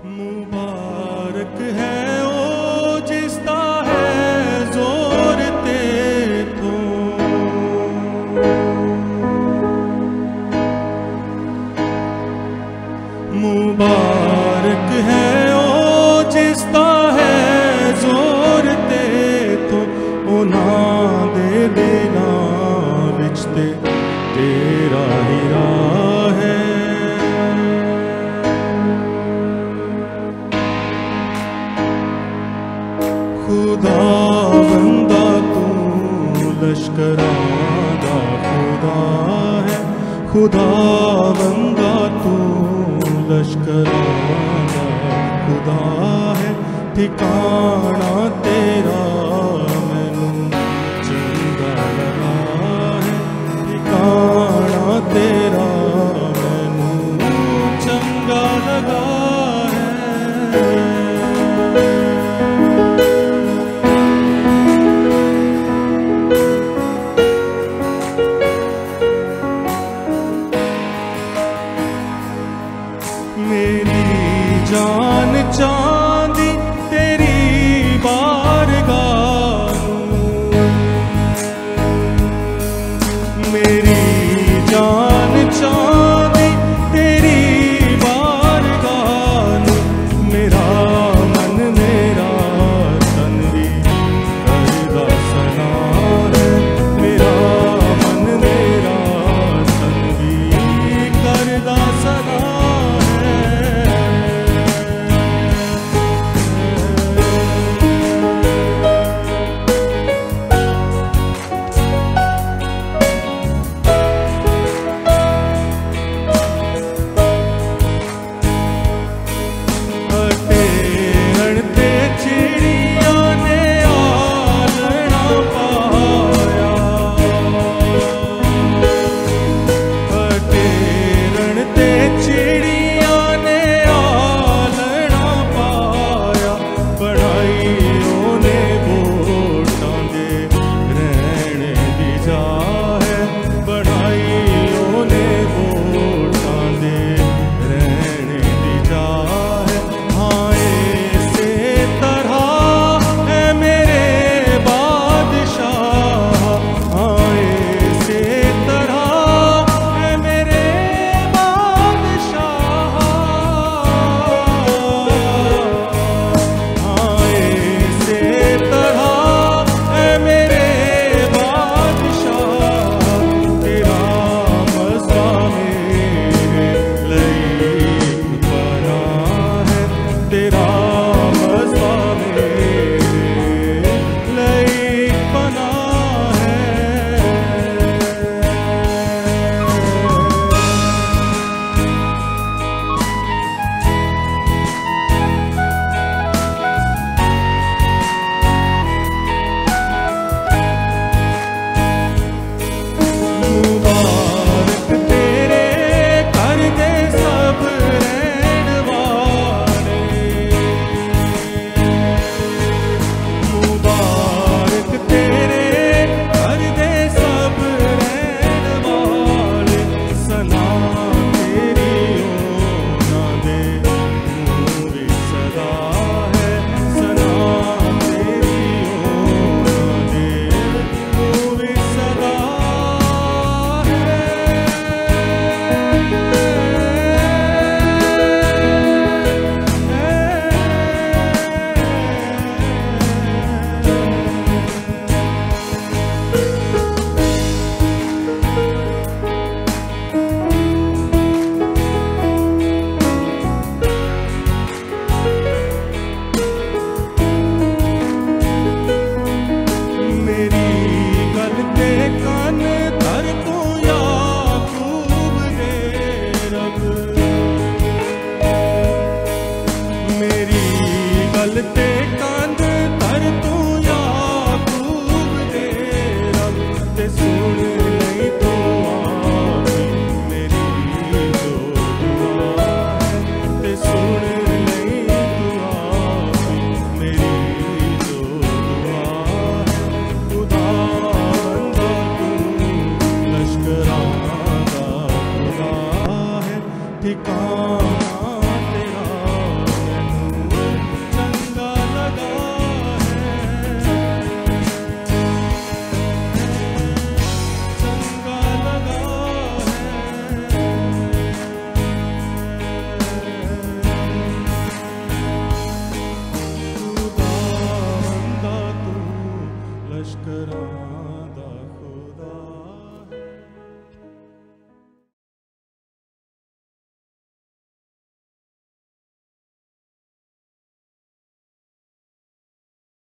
मुबारक है ओ जिसदा है जोर ते तो, मुबारक है ओ जिसदा है जोर ते तो, उन्हां दे दिलां विच ते तेरा ही राह है। खुदा बंदा तू लश्करां दा खुदा है, खुदा बंदा तू लश्करां दा खुदा है। ठिकाना तेरा मैनू चंगा लगा है, ठिकाना तेरा मैनू चंगा लगा है। मेरी जान चांदी तेरी बारगाह, मेरी जान चांदी तेरी बारगाह, मेरा मन मेरा तन भी करदा सना है, मेरा मन मेरा तन भी करदा सना। ते कंध तर तू याकूब दे रब, ते सुन नहीं तो आमी मेरी जो दुआ है, ते सुन नहीं तो आमी मेरी जो दुआ है। खुदा बंदा तू लश्करां दा खुदा है, ठिकाना